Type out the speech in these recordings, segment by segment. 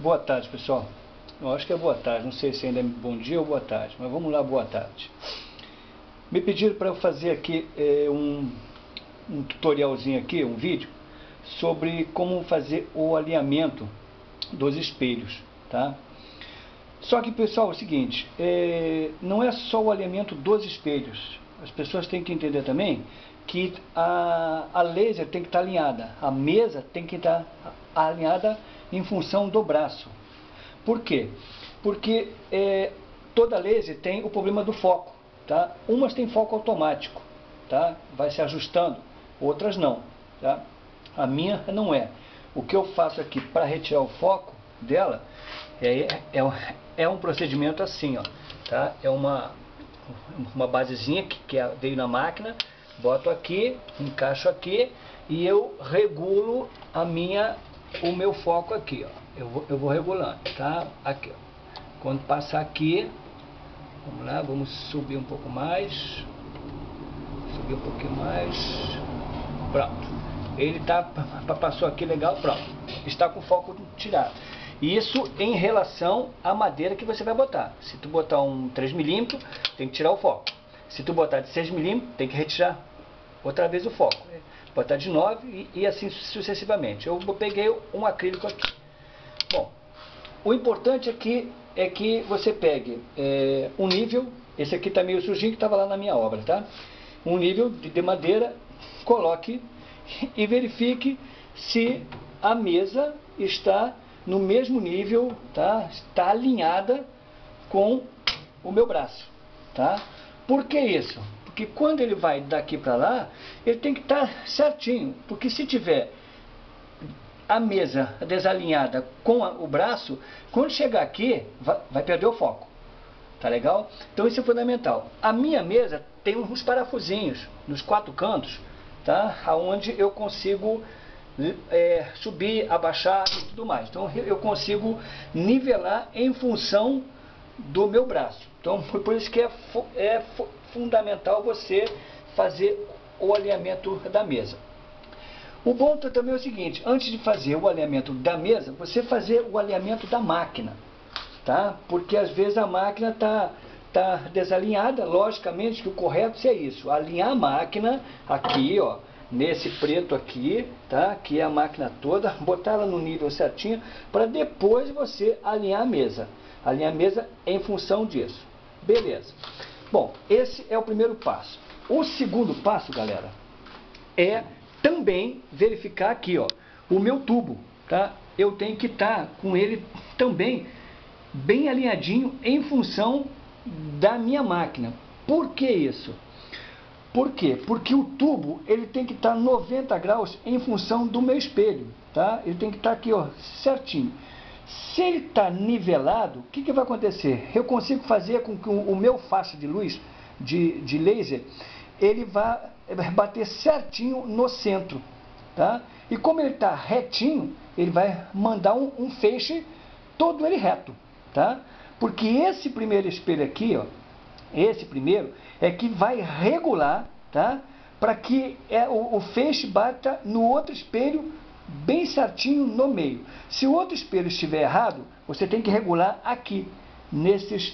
Boa tarde, pessoal. Eu acho que é boa tarde, não sei se ainda é bom dia ou boa tarde, mas vamos lá, boa tarde. Me pediram para eu fazer aqui um tutorialzinho aqui, um vídeo, sobre como fazer o alinhamento dos espelhos, tá? Só que, pessoal, é o seguinte, não é só o alinhamento dos espelhos. As pessoas têm que entender também que a laser tem que estar alinhada, a mesa tem que estar alinhada em função do braço. Por quê? Porque toda laser tem o problema do foco, tá? Umas tem foco automático, tá? Vai se ajustando, outras não, tá? A minha não é. O que eu faço aqui para retirar o foco dela é um procedimento assim, ó, tá? É uma basezinha que veio na máquina, boto aqui, encaixo aqui e eu regulo o meu foco aqui, ó. Eu vou regulando, tá? Aqui, ó. Quando passar aqui, vamos lá, vamos subir um pouco mais, subir um pouquinho mais, pronto. Ele passou aqui legal, pronto. Está com o foco tirado. Isso em relação à madeira que você vai botar. Se tu botar um 3mm, tem que tirar o foco. Se tu botar de 6mm, tem que retirar outra vez o foco. Botar de 9 e assim sucessivamente. Eu peguei um acrílico aqui. Bom, o importante aqui é que você pegue um nível, esse aqui está meio sujinho que estava lá na minha obra, tá? Um nível de madeira, coloque e verifique se a mesa está no mesmo nível, tá? Está alinhada com o meu braço, tá? Por que isso? Porque quando ele vai daqui para lá, ele tem que estar certinho, porque se tiver a mesa desalinhada com o braço, quando chegar aqui, vai perder o foco, tá legal? Então isso é fundamental. A minha mesa tem uns parafusinhos nos 4 cantos, tá? Onde eu consigo subir, abaixar e tudo mais. Então eu consigo nivelar em função do meu braço. Então por isso que é fundamental você fazer o alinhamento da mesa. O bom também é o seguinte, antes de fazer o alinhamento da mesa, você fazer o alinhamento da máquina, tá? Porque às vezes a máquina tá desalinhada, logicamente que o correto é isso, alinhar a máquina aqui, ó, nesse preto aqui, tá? Que é a máquina toda, botar ela no nível certinho, para depois você alinhar a mesa. Alinhar a mesa em função disso. Beleza. Bom, esse é o primeiro passo. O segundo passo, galera, é também verificar aqui, ó, o meu tubo, tá? Eu tenho que estar com ele também bem alinhadinho em função da minha máquina. Por que isso? Por quê? Porque o tubo, ele tem que estar 90 graus em função do meu espelho, tá? Ele tem que estar aqui, ó, certinho. Se ele está nivelado, o que vai acontecer? Eu consigo fazer com que o meu faixa de luz, de laser, ele vai bater certinho no centro, tá? E como ele está retinho, ele vai mandar um feixe todo ele reto, tá? Porque esse primeiro espelho aqui, ó, esse primeiro é que vai regular, tá? Para que o feixe bata no outro espelho bem certinho no meio. Se o outro espelho estiver errado, você tem que regular aqui, nesses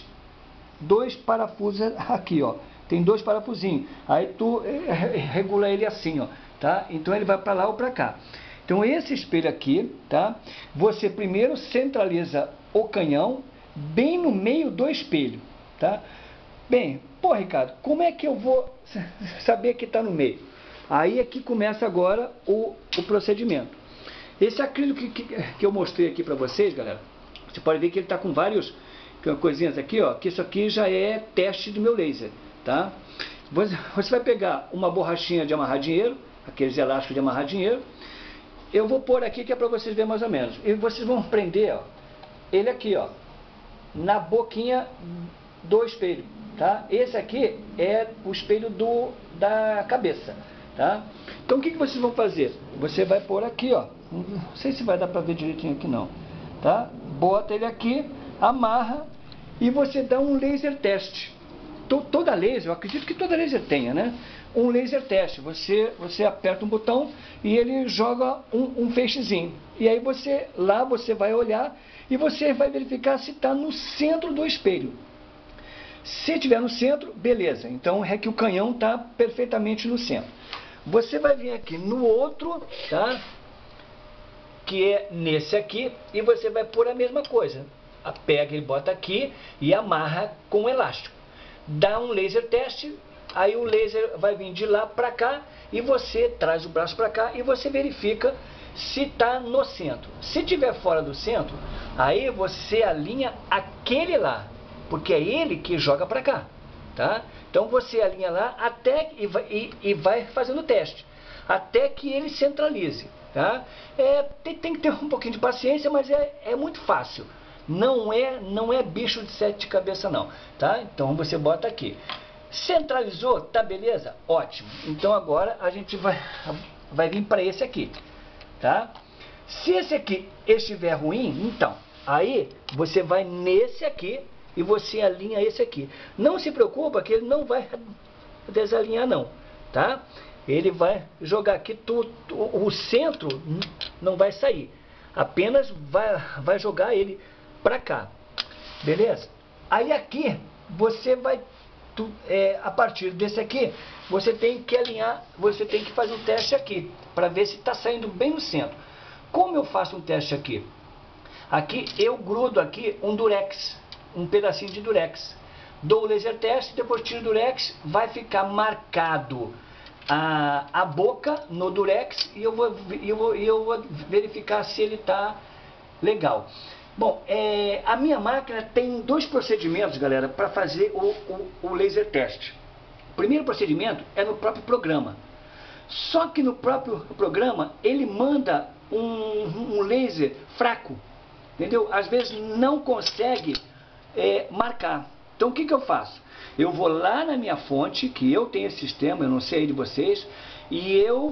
2 parafusos aqui, ó. Tem 2 parafusinhos. Aí tu regula ele assim, ó, tá? Então ele vai para lá ou para cá. Então esse espelho aqui, tá? Você primeiro centraliza o canhão bem no meio do espelho, tá? Bem, pô, Ricardo, como é que eu vou saber que está no meio? Aí é que começa agora o procedimento. Esse acrílico que eu mostrei aqui para vocês, galera, você pode ver que ele está com várias coisinhas aqui, ó, que isso aqui já é teste do meu laser, tá? Você vai pegar uma borrachinha de amarrar dinheiro, aqueles elásticos de amarrar dinheiro. Eu vou pôr aqui que é para vocês verem mais ou menos. E vocês vão prender, ó, ele aqui, ó, na boquinha do espelho, tá? Esse aqui é o espelho da cabeça, tá? Então o que vocês vão fazer? Você vai pôr aqui, ó, não sei se vai dar para ver direitinho aqui não, tá? Bota ele aqui, amarra e você dá um laser teste. Toda laser, eu acredito que toda laser tenha, né? um laser teste. Você aperta um botão e ele joga um feixezinho. E aí você vai olhar e você vai verificar se está no centro do espelho. Se estiver no centro, beleza. Então é que o canhão está perfeitamente no centro. Você vai vir aqui no outro, tá? Que é nesse aqui, e você vai pôr a mesma coisa. Pega e bota aqui e amarra com um elástico. Dá um laser teste, aí o laser vai vir de lá para cá e você traz o braço para cá e você verifica se está no centro. Se estiver fora do centro, aí você alinha aquele lá, porque é ele que joga para cá, tá? Então você alinha lá até e vai fazendo o teste, até que ele centralize, tá? Tem que ter um pouquinho de paciência, mas é muito fácil. Não é bicho de 7 cabeças não, tá? Então você bota aqui. Centralizou, tá beleza? Ótimo. Então agora a gente vai vir para esse aqui, tá? Se esse aqui estiver ruim, então, aí você vai nesse aqui e você alinha esse aqui. Não se preocupa que ele não vai desalinhar não, tá? Ele vai jogar aqui tudo, o centro não vai sair. Apenas vai jogar ele para cá, beleza? Aí aqui você vai a partir desse aqui você tem que alinhar, você tem que fazer um teste aqui para ver se está saindo bem no centro. Como eu faço um teste aqui? Aqui eu grudo aqui um durex, um pedacinho de durex, dou o laser teste, depois tiro o durex, vai ficar marcado a boca no durex e eu vou verificar se ele está legal. Bom, a minha máquina tem 2 procedimentos, galera, para fazer o laser test. O primeiro procedimento é no próprio programa. Só que no próprio programa, ele manda um laser fraco, entendeu? Às vezes não consegue marcar. Então o que eu faço? Eu vou lá na minha fonte, que eu tenho esse sistema, eu não sei aí de vocês, e eu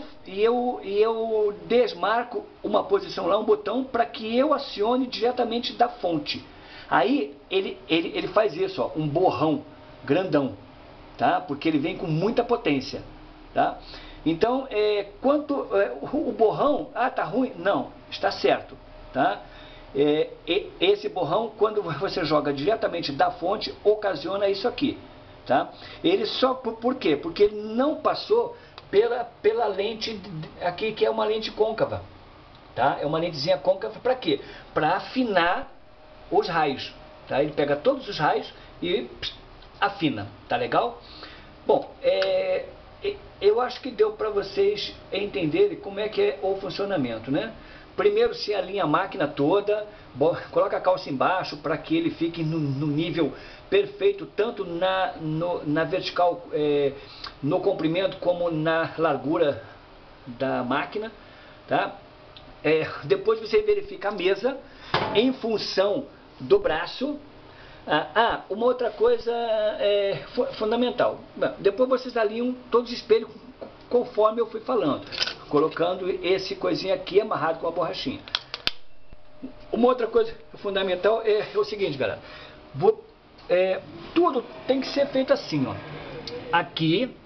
desmarco uma posição lá, um botão, para que eu acione diretamente da fonte. Aí ele faz isso, ó, um borrão grandão, tá? Porque ele vem com muita potência, tá? Então, o borrão, tá ruim? Não, está certo, tá? Esse borrão, quando você joga diretamente da fonte, ocasiona isso aqui, tá? Ele só, por quê? Porque ele não passou pela lente aqui, que é uma lente côncava, tá? É uma lentezinha côncava para quê? Para afinar os raios, tá? Ele pega todos os raios e afina, tá legal? Bom, eu acho que deu para vocês entenderem como é que é o funcionamento, né? Primeiro se alinha a máquina toda, coloca a calça embaixo para que ele fique no nível perfeito, tanto na vertical, no comprimento, como na largura da máquina, tá? Depois você verifica a mesa em função do braço. Uma outra coisa fundamental. Depois vocês alinham todos os espelhos conforme eu fui falando, colocando esse coisinha aqui amarrado com a borrachinha. Uma outra coisa fundamental é o seguinte, galera. Tudo tem que ser feito assim, ó. Aqui,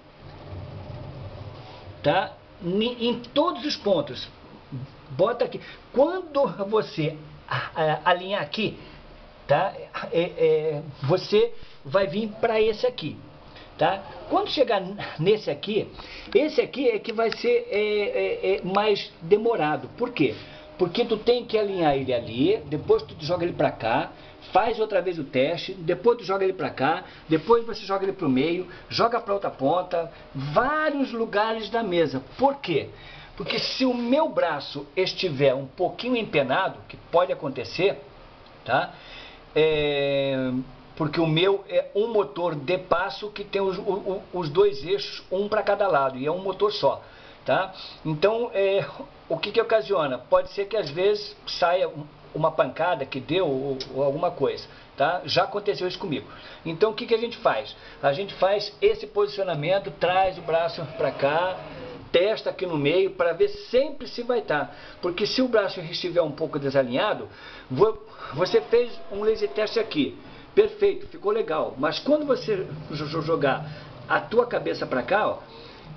tá? Em todos os pontos. Bota aqui. Quando você alinhar aqui, tá? Você vai vir para esse aqui, tá? Quando chegar nesse aqui, esse aqui é que vai ser mais demorado. Por quê? Porque tu tem que alinhar ele ali, depois tu joga ele para cá, faz outra vez o teste, depois tu joga ele para cá, depois você joga ele para o meio, joga para outra ponta, vários lugares da mesa. Por quê? Porque se o meu braço estiver um pouquinho empenado, que pode acontecer, tá? Porque o meu é um motor de passo que tem os 2 eixos, um para cada lado, e é um motor só, tá? Então, o que ocasiona? Pode ser que às vezes saia uma pancada que deu ou alguma coisa, tá? Já aconteceu isso comigo. Então, o que a gente faz? A gente faz esse posicionamento, traz o braço para cá, testa aqui no meio para ver sempre se vai estar. Porque se o braço estiver um pouco desalinhado, você fez um laser teste aqui, perfeito, ficou legal. Mas quando você jogar a tua cabeça para cá, ó,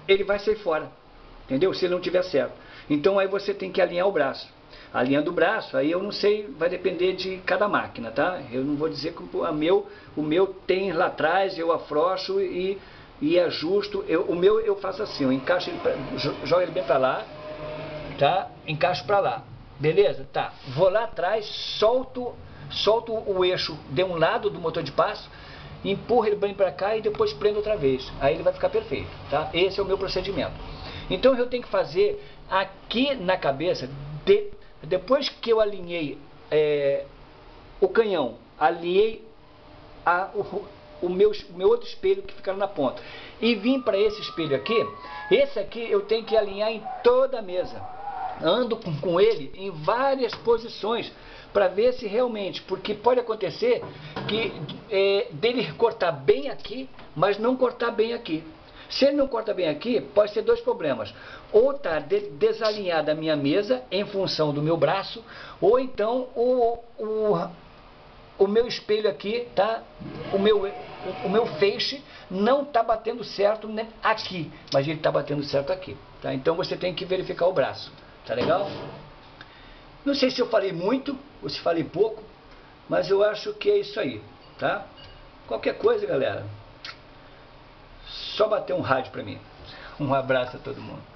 ele vai sair fora, entendeu? Se ele não tiver certo. Então aí você tem que alinhar o braço. Alinhando o braço, aí eu não sei, vai depender de cada máquina, tá? Eu não vou dizer que o meu tem lá atrás, eu afrouxo e ajusto. O meu eu faço assim, eu encaixo ele, jogo ele bem pra lá, tá? Encaixo pra lá, beleza? Tá, vou lá atrás, solto o eixo de um lado do motor de passo, empurro ele bem pra cá e depois prendo outra vez. Aí ele vai ficar perfeito, tá? Esse é o meu procedimento. Então eu tenho que fazer aqui na cabeça, depois que eu alinhei o canhão, alinhei o meu outro espelho que fica na ponta, e vim para esse espelho aqui, esse aqui eu tenho que alinhar em toda a mesa. Ando com ele em várias posições, para ver se realmente, porque pode acontecer que dele cortar bem aqui, mas não cortar bem aqui. Se ele não corta bem aqui, pode ser dois problemas. Ou está desalinhada a minha mesa em função do meu braço, ou então o meu espelho aqui, tá? O meu feixe não está batendo certo aqui, mas ele está batendo certo aqui. Tá? Então você tem que verificar o braço. Tá legal? Não sei se eu falei muito ou se falei pouco, mas eu acho que é isso aí. Tá? Qualquer coisa, galera, só bater um rádio para mim. Um abraço a todo mundo.